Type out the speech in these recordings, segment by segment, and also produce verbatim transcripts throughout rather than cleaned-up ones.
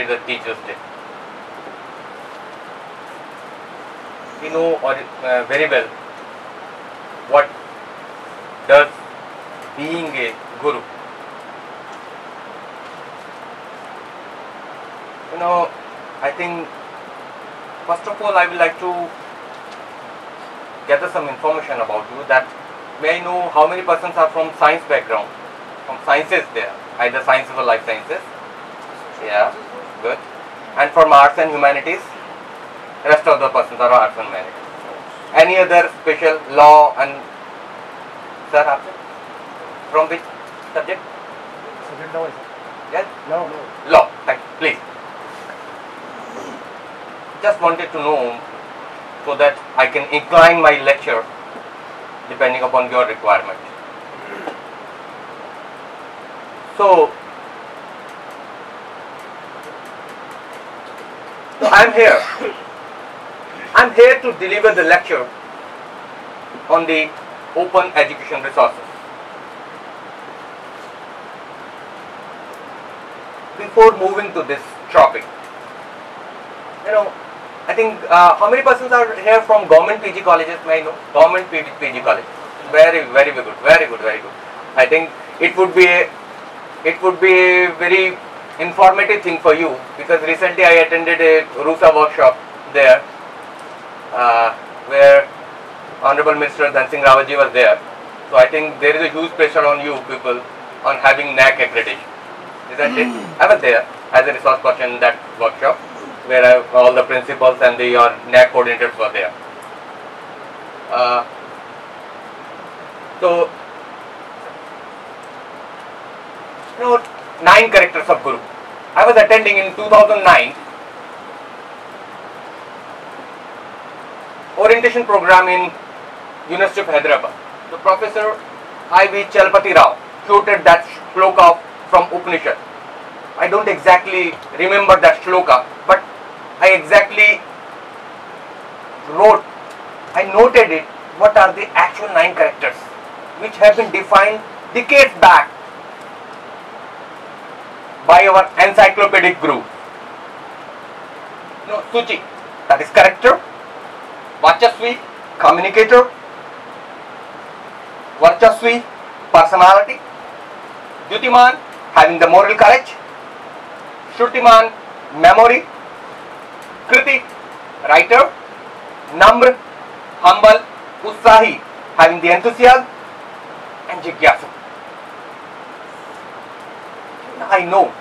is a teacher's day. We know or, uh, very well what does being a guru. You know, I think first of all I would like to gather some information about you. That may I know how many persons are from science background, from sciences there, either sciences or life sciences? Yeah, good. And from arts and humanities, rest of the persons are arts and humanities. Any other special law and sir, आपसे? From which subject? Subject law, sir. Yes? No, no. Law. Thank you. Please. Just wanted to know so that I can incline my lecture depending upon your requirement. So, so I am here. I am here to deliver the lecture on the open education resources. Before moving to this topic, you know, I think uh, how many persons are here from government P G colleges? May I know? Government P G college. Very, very good, very good, very good. I think it would be a, it would be a very informative thing for you, because recently I attended a RUSA workshop there, uh, where Honorable Mister Dhan Singh Rawat ji was there. So I think there is a huge pressure on you people on having N A C accreditation. Isn't it? I was there as a resource person in that workshop, where I, all the principals and the your N A C coordinators were there. Uh, so, you know, nine characters of Guru. I was attending in two thousand nine orientation program in University of Hyderabad. The Professor I V Chalpati Rao quoted that shloka from Upanishad. I don't exactly remember that shloka, but I exactly wrote, I noted it, what are the actual nine characters which have been defined decades back by our encyclopedic guru. No, Suchi, that is character. Vachasvi, communicator. Varchasvi, personality. Dyutiman, having the moral courage. Shrutiman, memory. Kriti, writer. Namr, humble. Utsahi, having the enthusiasm. And Jigyasu. I know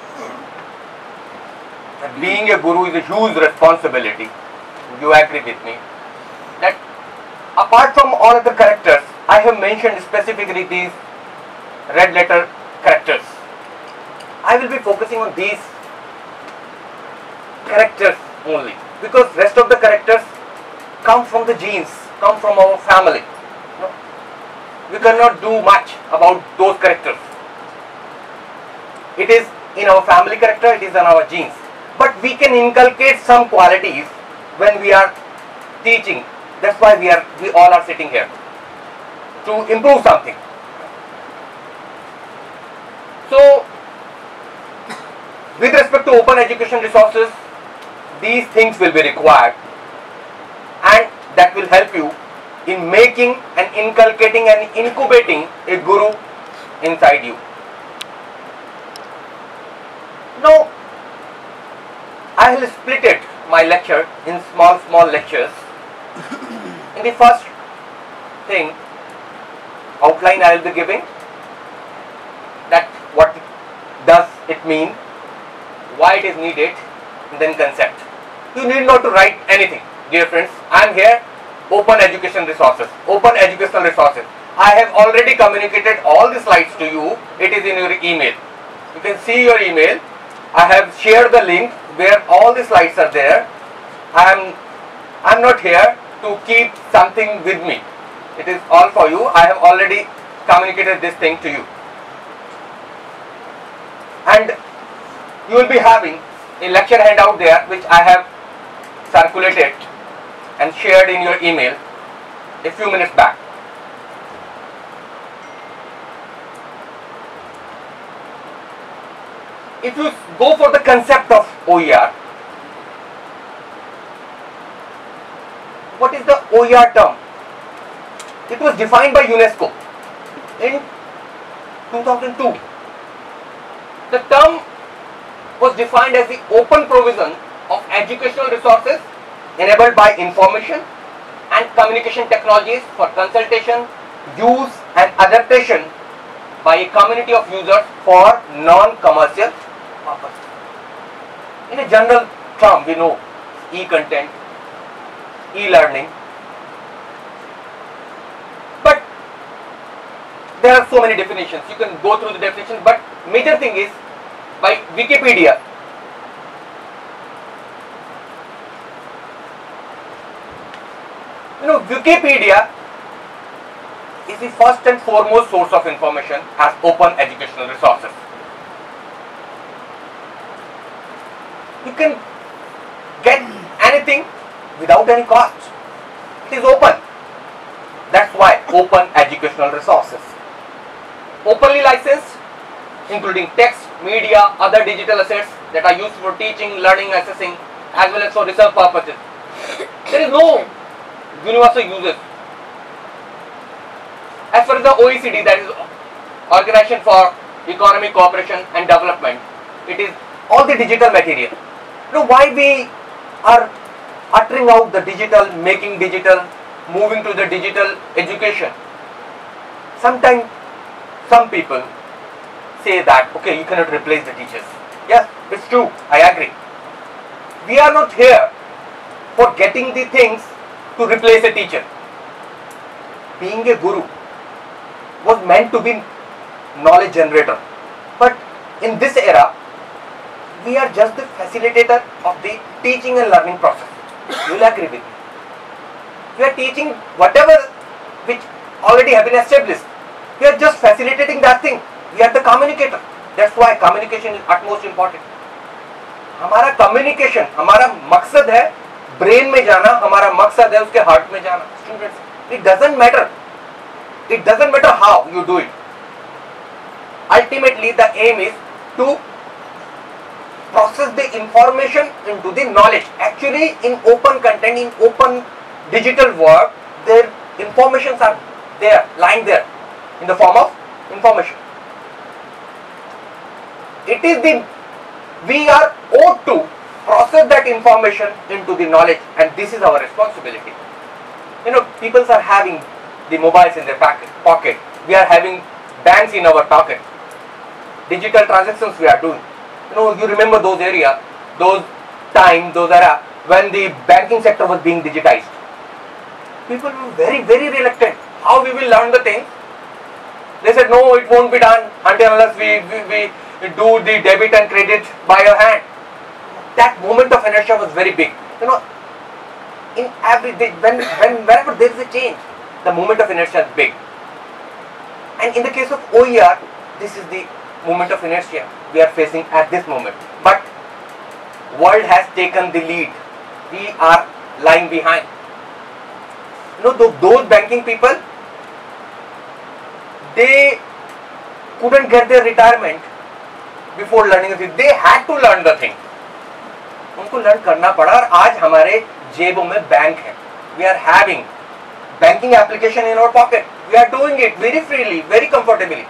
that being a guru is a huge responsibility. You agree with me? That apart from all other characters, I have mentioned specifically these red letter characters. I will be focusing on these characters only, because rest of the characters come from the genes, come from our family. No? We cannot do much about those characters. It is in our family character, it is in our genes. But we can inculcate some qualities when we are teaching. That's why we are, we all are sitting here, to improve something. So, with respect to open education resources, these things will be required, and that will help you in making and inculcating and incubating a guru inside you. Now, I will split it, my lecture, in small, small lectures. In the first thing, outline I will be giving, that what does it mean, why it is needed, and then concept. You need not to write anything, dear friends. I am here, open education resources, open educational resources. I have already communicated all the slides to you. It is in your email. You can see your email. I have shared the link where all the slides are there. I am I am not here to keep something with me. It is all for you. I have already communicated this thing to you. And you will be having a lecture handout there, which I have circulated and shared in your email a few minutes back. if you go for the concept of O E R, what is the O E R term? It was defined by UNESCO in two thousand two. The term was defined as the open provision of educational resources enabled by information and communication technologies for consultation, use and adaptation by a community of users for non-commercial purposes. In a general term, we know e-content, e-learning, but there are so many definitions. You can go through the definitions, but major thing is by Wikipedia. You know, Wikipedia is the first and foremost source of information as open educational resources. You can get anything without any cost. It is open. That's why open educational resources. Openly licensed, including text, media, other digital assets that are used for teaching, learning, assessing, as well as for research purposes. There is no universal uses. As far as the O E C D, that is Organization for Economic Cooperation and Development, it is all the digital material. You know why we are uttering out the digital, making digital, moving to the digital education? Sometimes some people say that, okay, you cannot replace the teachers. Yes, it's true, I agree. We are not here for getting the things to replace a teacher. Being a guru was meant to be knowledge generator. But in this era, we are just the facilitator of the teaching and learning process. You will agree with me. We are teaching whatever which already have been established. We are just facilitating that thing. We are the communicator. That's why communication is utmost important. हमारा communication, हमारा मकसद है brain में जाना, हमारा मकसद है उसके heart में जाना. Students, it doesn't matter. It doesn't matter how you do it. Ultimately, the aim is to process the information into the knowledge. Actually, in open content, in open digital world, their informations are there, lying there, in the form of information. It is the, we are owed to process that information into the knowledge, and this is our responsibility. You know, people are having the mobiles in their pocket, pocket. We are having banks in our pocket. Digital transactions we are doing. You know, you remember those area, those time, those era when the banking sector was being digitized. People were very, very reluctant. How we will learn the thing? They said, no, it won't be done until unless we, we, we do the debit and credit by your hand. That moment of inertia was very big. You know, in every when, when whenever there is a change, the moment of inertia is big. And in the case of O E R, this is the moment of inertia we are facing at this moment. But world has taken the lead. We are lying behind. You know, those, those banking people, they couldn't get their retirement before learning the thing. They had to learn the thing. उनको learn करना पड़ा और आज हमारे जेबों में bank है. We are having banking application in our pocket. We are doing it very freely, very comfortably.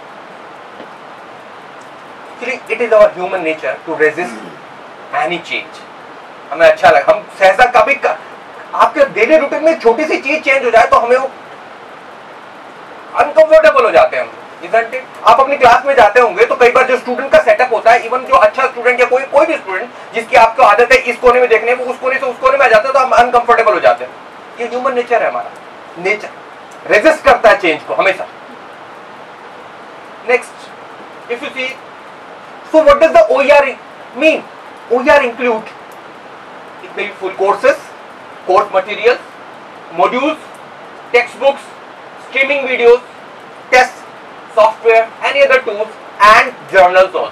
Actually, it is our human nature to resist any change. हमें अच्छा लगा. हम सहसा कभी का, आपके डेली रूटीन में छोटी सी चीज चेंज हो जाए तो हमें वो अनकंफर्टेबल हो जाते हैं हम. Isn't it? आप अपनी क्लास में जाते होंगे तो कई बार जो स्टूडेंट का सेटअप होता है, इवन जो अच्छा स्टूडेंट या कोई कोई भी स्टूडेंट जिसकी आपको आदत है इस कोने में देखने, वो उस कोने से उस कोने में आ जाता है तो हम अनकंफर्टेबल हो जाते हैं. ये ह्यूमन नेचर है, हमारा नेचर रेजिस्ट करता है चेंज को हमेशा. Next, if you see, so what does the O E R mean? O E R include it may be full courses, course materials, modules, textbooks, streaming videos, tests, software, any other tools and journals also.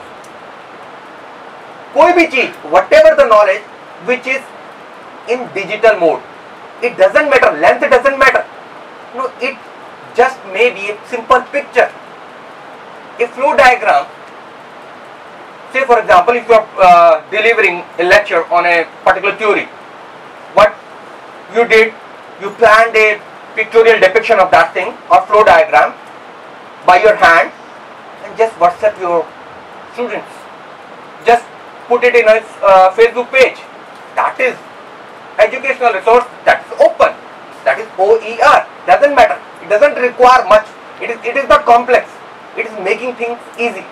कोई भी चीज, whatever the knowledge which is in digital mode, it doesn't matter, length doesn't matter. No, it just may be a simple picture, a flow diagram. say for example, if you are uh, delivering a lecture on a particular theory, what you did, you planned a pictorial depiction of that thing or flow diagram by your hand and just WhatsApp your students. Just put it in a uh, Facebook page. That is educational resource, that is open. That is O E R. Doesn't matter. It doesn't require much. It is, it is not complex. It is making things easy.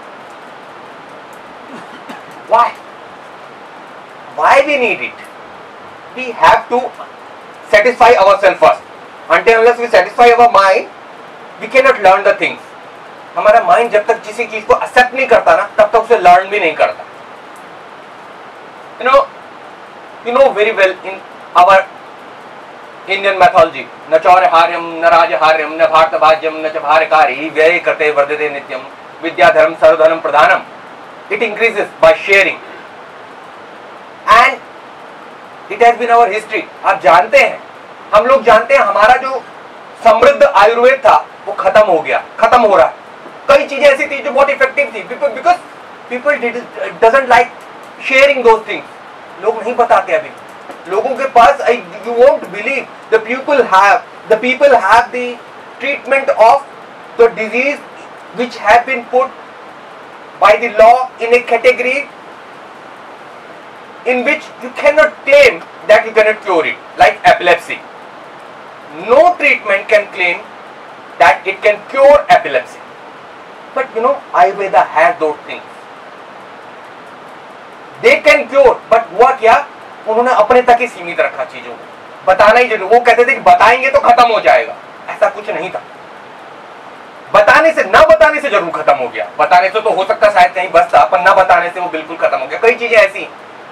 Why? Why we need it? We have to satisfy ourselves first. Until unless we satisfy our mind, we cannot learn the things. हमारा mind जब तक किसी चीज को accept नहीं करता ना, तब तक उसे लर्न भी नहीं करता. You know, you know very well in our Indian mythology, न चौरहार्यम न राजहार्यम न भारतभाज्यम न च भारकारी व्यय करते वर्धते नित्यम विद्याधर्म सर्वधर्म प्रधानम. It increases by sharing and it has been our history. आप जानते हैं, हम लोग जानते हैं हमारा जो समृद्ध आयुर्वेद था वो खत्म हो गया, खत्म हो रहा है. कई चीजें ऐसी थी जो बहुत इफेक्टिव थी, because people doesn't like sharing those things. लोग नहीं बताते अभी. लोगों के पास, you won't believe, the people have the people have the treatment of the disease which have been put by the law in a category in which you cannot claim that you cannot cure it, like epilepsy. No treatment can claim that it can cure epilepsy. But you know, Ayurveda has those things. They can cure, but हुआ क्या, उन्होंने अपने तक ही सीमित रखा चीजों को. बताना ही जरूर. वो कहते थे कि बताएंगे तो खत्म हो जाएगा. ऐसा कुछ नहीं था. बताने से, ना बताने से जरूर खत्म हो गया. बताने से तो हो सकता शायद कहीं बचता, पर ना बताने से वो बिल्कुल खत्म हो गया. कई चीजें ऐसी,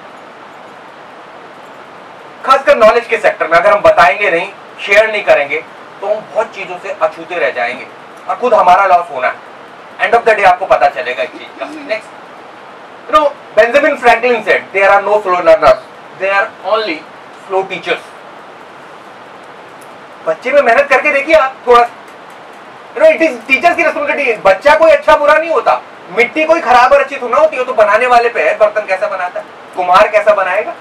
खासकर नॉलेज के सेक्टर में, अगर हम बताएंगे नहीं, शेयर नहीं करेंगे, तो हम बहुत चीजों से अछूते रह जाएंगे और खुद हमारा लॉस होना है. एंड ऑफ द डे आपको पता चलेगा इस चीज का. Next, you know, Benjamin Franklin said, there are no slow learners, there are only slow teachers. बच्चे में मेहनत करके देखिए आप थोड़ा. You know, it is teachers की रिस्पांसिबिलिटी. बच्चा कोई अच्छा बुरा नहीं होता. मिट्टी कोई खराब और अच्छी तो ना होती है, तो बनाने वाले पे है. बर्तन कैसा बनाता है, कुम्हार कैसा बनाएगा.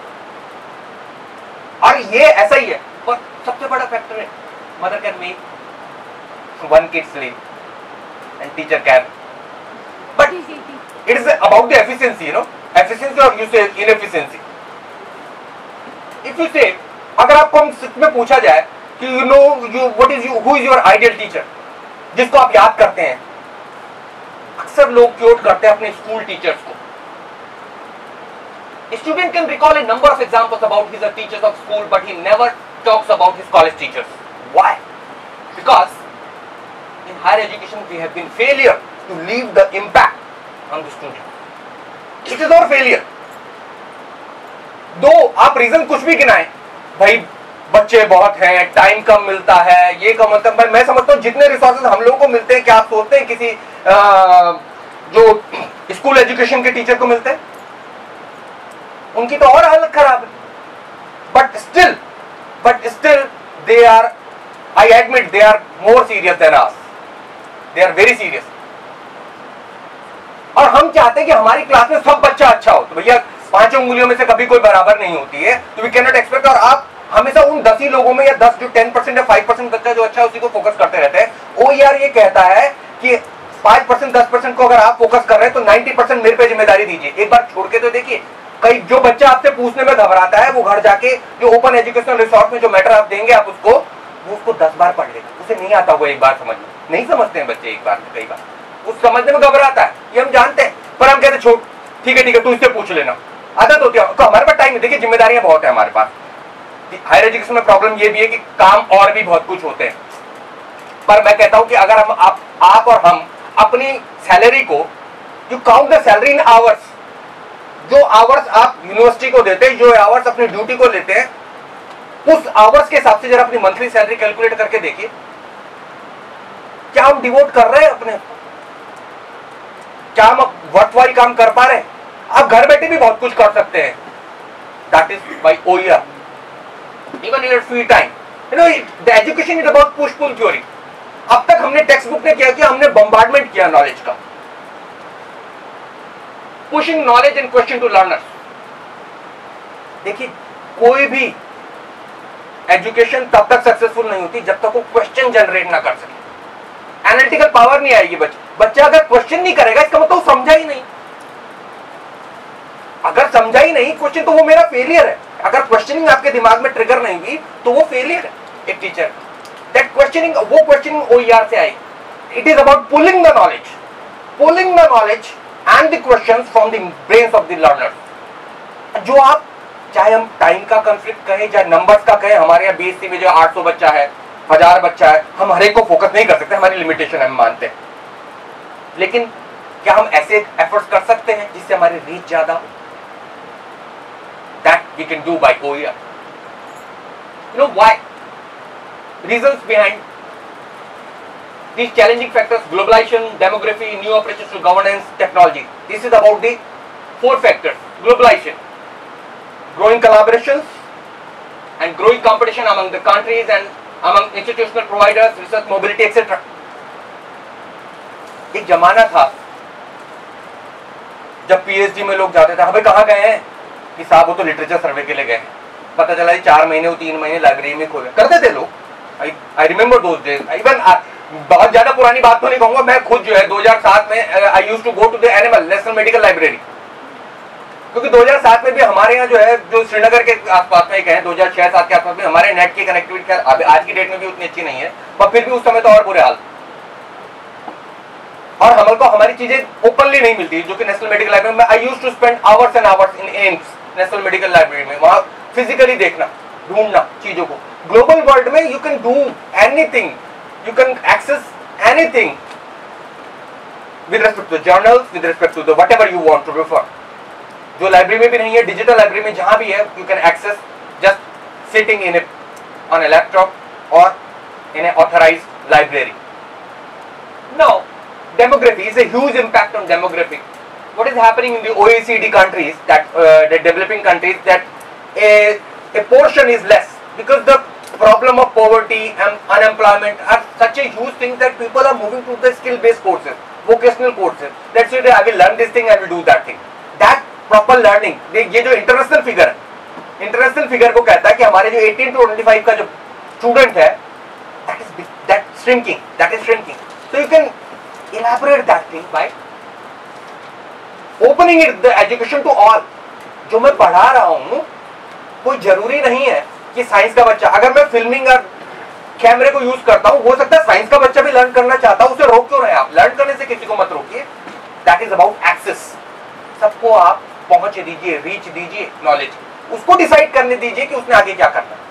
और ये ऐसा ही है. और सबसे बड़ा फैक्टर है, mother can make one kid sleep and teacher can. But it is about the efficiency, you know, efficiency और you say inefficiency. If you say, अगर आपको में पूछा जाए कि you know you what is you who is your ideal teacher, जिसको आप याद करते हैं, अक्सर लोग क्योट करते हैं अपने स्कूल टीचर्स को. Student can recall a number of examples about his teachers of school, but he never talks about his college teachers. Why? Because in higher education we have been failure to leave the impact on the student. It is our failure. दो आप reason कुछ भी गिनाएं, भाई बच्चे बहुत हैं, time कम मिलता है, ये कम मिलता है. मैं समझता हूँ जितने रिसोर्सेज हम लोगों को मिलते हैं, क्या आप सोचते हैं किसी आ, जो स्कूल एजुकेशन के टीचर को मिलते हैं? उनकी तो और हालत खराब है. But still but still they are, I admit, they are more serious than us. They are very serious. और हम चाहते हैं कि हमारी क्लास में सब बच्चा अच्छा हो. तो भैया, पांचों उंगलियों में से कभी कोई बराबर नहीं होती है, तो वी कैन नॉट एक्सपेक्ट. और आप हमेशा उन दस ही लोगों में, या दस जो टेन परसेंट या फाइव परसेंट बच्चा जो अच्छा है उसी को फोकस करते रहते हैं. ओ यार, ये कहता है कि पांच परसेंट दस परसेंट को अगर आप फोकस कर रहे हैं तो नाइन्टी परसेंट मेरे पे जिम्मेदारी दीजिए. एक बार छोड़ के तो देखिए. कई जो बच्चा आपसे पूछने में घबराता है, वो घर जाके जो ओपन एजुकेशनल रिसोर्स में जो मैटर आप देंगे आप उसको, वो उसको दस बार पढ़ लेगा. उसे नहीं आता वो एक बार समझ में. नहीं समझते हैं बच्चे एक बार, कई बार उस समझने में घबराता है, ये हम जानते हैं. पर हम कहते छोड़, ठीक है ठीक है, तू इससे पूछ लेना. आदत होती है. तो हमारे पास टाइम, देखिए जिम्मेदारियां बहुत है हमारे पास. हायर एजुकेशन में प्रॉब्लम ये भी है कि काम और भी बहुत कुछ होते हैं. पर मैं कहता हूं कि अगर हम आप, आप और हम अपनी सैलरी को, you count the salary in hours, जो आवर्स आप यूनिवर्सिटी को देते हैं, जो आवर्स अपनी ड्यूटी को लेते हैं, उस आवर्स के हिसाब से जरा अपनी मंथली सैलरी कैलकुलेट करके देखिए, क्या हम डिवोट कर रहे हैं अपने, क्या हम वर्थवाइल काम कर पा रहे हैं. आप घर बैठे भी बहुत कुछ कर सकते हैं. That is by OER. Even in your free time, you know, the education is about push-pull theory. अब तक हमने टेक्स्ट बुक ने क्या किया, हमने बम्बार्डमेंट किया नॉलेज का. Pushing knowledge and question to learners. देखिए कोई भी एजुकेशन तब तक सक्सेसफुल नहीं होती जब तक वो क्वेश्चन जनरेट ना कर सके। एनालिटिकल पावर नहीं आएगी बच्चे बच्चा अगर क्वेश्चन नहीं करेगा इसका मतलब वो समझा ही नहीं। अगर समझा ही नहीं क्वेश्चन तो वो मेरा फेलियर है। अगर क्वेश्चनिंग आपके दिमाग में ट्रिगर नहीं हुई तो वो फेलियर है एक टीचर। दैट क्वेश्चनिंग वो क्वेश्चनिंग ओईआर से आई। It is about pulling the knowledge, pulling the knowledge and the questions from the brains of the learners. जो आप चाहे हम टाइम का कंफ्लिक्ट कहें चाहे नंबर्स का कहें, हमारे यहाँ बीएससी में जो आठ सौ बच्चा है, हजार बच्चा है, हम हर एक को फोकस नहीं कर सकते, हमारी लिमिटेशन हम मानते हैं। लेकिन क्या हम ऐसे एफर्ट्स कर सकते हैं जिससे हमारी रीच ज्यादा हो? That we can do by O E R. You know why? Reasons behind these challenging factors: globalization, demography, new approaches to governance, technology. This is about the four factors. Globalization, growing collaborations and growing competition among the countries and among institutional providers, research mobility, et cetera. एक जमाना था जब PhD में लोग जाते थे, हमें कहाँ गए हैं कि साहब वो तो लिटरेचर सर्वे के लिए गए, पता चला ये चार महीने वो तीन महीने लाइब्रेरी में खोए करते थे लोग। I I remember those days. Even बहुत ज्यादा पुरानी बात तो नहीं कहूंगा, मैं खुद जो है दो हज़ार सात में I used to go to the animal national medical library, क्योंकि दो हज़ार सात में भी हमारे यहाँ जो है जो श्रीनगर के आसपास में एक है, दो हज़ार छह सात के आसपास में हमारे नेट की कनेक्टिविटी आज की डेट में भी उतनी अच्छी नहीं है, पर फिर भी उस समय तो और बुरे हाल। और हम को हमारी चीजें ओपनली नहीं मिलती, जो कि नेशनल मेडिकल लाइब्रेरी में I used to spend hours and hours in AIIMS national medical library में, वहां फिजिकली देखना ढूंढना चीजों को। ग्लोबल वर्ल्ड में you can do anything, you can access anything with respect to journals, with respect to the whatever you want to refer. जो library में भी नहीं है, डिजिटल लाइब्रेरी में जहां भी है, you can access just sitting in a on a laptop और in a authorised library. Now demography is a huge impact on demography. What is happening in the O E C D countries, that uh, the developing countries, that a, a portion is less because the problem of poverty and unemployment are such a huge thing that people are moving to the skill based courses, vocational courses. That's why I will learn this thing, I will do that thing. That proper learning, ये जो international figure है, international figure को कहता है कि हमारे जो eighteen to twenty-five का जो student है, that is that shrinking, that is shrinking. So you can elaborate that thing by opening it the education to all. जो मैं पढ़ा रहा हूं कोई जरूरी नहीं है कि साइंस का बच्चा, अगर मैं फिल्मिंग और कैमरे को यूज करता हूं, हो सकता है साइंस का बच्चा भी लर्न करना चाहता हूं, उसे रोक क्यों रहे आप? लर्न करने से किसी को मत रोकिए। That is about access. सबको आप पहुंच दीजिए, रीच दीजिए नॉलेज, उसको डिसाइड करने दीजिए कि उसने आगे क्या करना।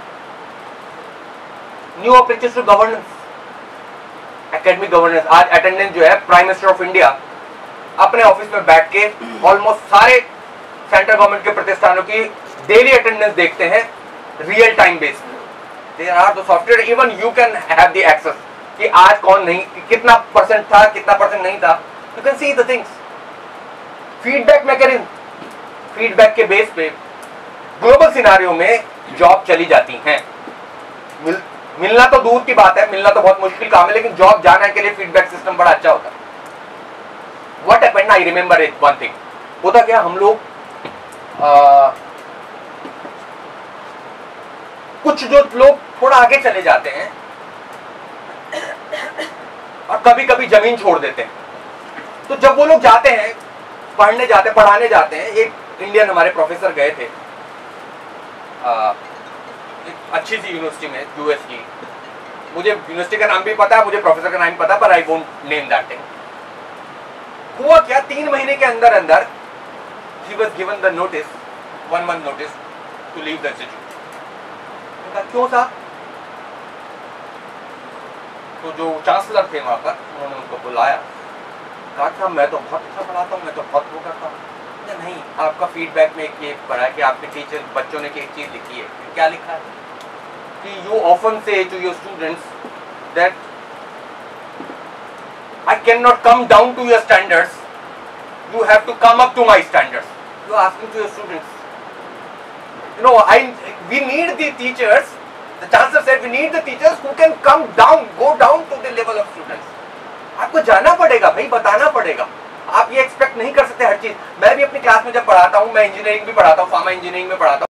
New approaches to governance, academic governance. आज अटेंडेंस जो है प्राइम मिनिस्टर ऑफ इंडिया अपने ऑफिस में बैठ के ऑलमोस्ट सारे सेंट्रल गवर्नमेंट के प्रतिष्ठानों की डेली अटेंडेंस देखते हैं रियल टाइम बेस पे। There are the software, even you can have the access कि आज कौन नहीं, कितना परसेंट था, कितना परसेंट नहीं था। You can see the things. Feedback mechanism, feedback के बेस पे ग्लोबल सिनारियो में जॉब चली जाती हैं। मिल, मिलना तो दूर की बात है, मिलना तो बहुत मुश्किल काम है, लेकिन जॉब जाने के लिए फीडबैक सिस्टम बड़ा अच्छा होता है। What happened, I remember it one thing. होता क्या, हम लोग आ, कुछ जो लोग थोड़ा आगे चले जाते हैं और कभी कभी जमीन छोड़ देते हैं। तो जब वो लोग जाते हैं, पढ़ने जाते, पढ़ाने जाते हैं, एक इंडियन हमारे प्रोफेसर गए थे आ, एक अच्छी सी यूनिवर्सिटी में, यूएस की। मुझे यूनिवर्सिटी का नाम भी पता है, मुझे प्रोफेसर का नाम भी पता है, पर I won't name that thing. हुआ क्या, तीन महीने के अंदर अंदर he was given the notice, one month notice to leave the institute। उनका क्यों था? तो जो चांसलर थे वहां पर, उन्होंने उनको बुलाया, कहा था मैं तो बहुत अच्छा पढ़ाता हूँ, मैं तो बहुत वो करता हूँ। नहीं, आपका फीडबैक में ये पढ़ा है कि आपके टीचर बच्चों ने एक चीज लिखी है। क्या लिखा है कि you often say to your students that I cannot come down to your standards, you have to come up to my standards। You are asking to your students, you know, I we need the teachers, the chancellor said we need the teachers who can come down, go down to the level of students। आपको जाना पड़ेगा भाई, बताना पड़ेगा आप ये expect नहीं कर सकते हर चीज। मैं भी अपनी क्लास में जब पढ़ाता हूँ, मैं इंजीनियरिंग भी पढ़ाता हूँ, फार्मा इंजीनियरिंग में पढ़ाता हूँ,